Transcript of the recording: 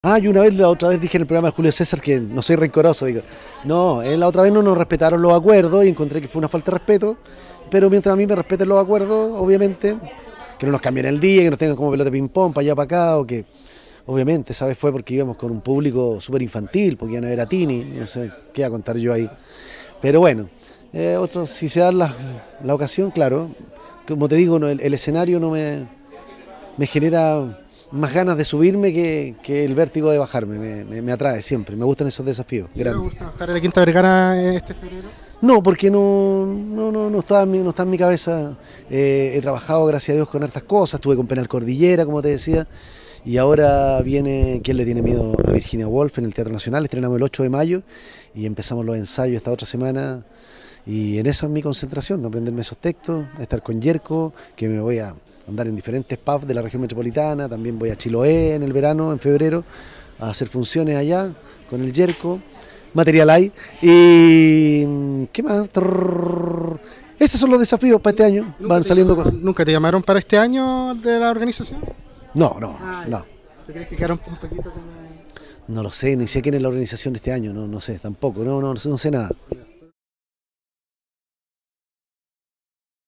Ah, y la otra vez dije en el programa de Julio César que no soy rencoroso, digo. No, la otra vez no nos respetaron los acuerdos y encontré que fue una falta de respeto, pero mientras a mí me respeten los acuerdos, obviamente, que no nos cambien el día, que nos tengan como pelota de ping-pong para allá para acá, o que, obviamente, esa vez fue porque íbamos con un público súper infantil, porque iban a ver a Tini, no sé qué iba a contar yo ahí. Pero bueno, si se da la ocasión, claro, como te digo, no, el escenario no me genera más ganas de subirme que el vértigo de bajarme, me atrae siempre, me gustan esos desafíos ¿Y te grandes. gusta estar en la Quinta Vergara este febrero? No, porque no está no está en mi cabeza. He trabajado, gracias a Dios, con hartas cosas. Estuve con Penal Cordillera, como te decía. Y ahora viene ¿Quién le tiene miedo a Virginia Woolf? En el Teatro Nacional. Estrenamos el 8 de mayo y empezamos los ensayos esta otra semana. Y en eso es mi concentración, no aprenderme esos textos, estar con Yerko, que me voy a andar en diferentes pubs de la región metropolitana. También voy a Chiloé en el verano, en febrero, a hacer funciones allá con el Yerko. Material hay. ¿Y qué más? Esos son los desafíos para este año. Van saliendo cosas. ¿Nunca te llamaron para este año de la organización? No, no, Ah, no. ¿te crees que quedaron un poquito como...? No lo sé, ni sé quién es la organización de este año, no sé, tampoco, no sé nada.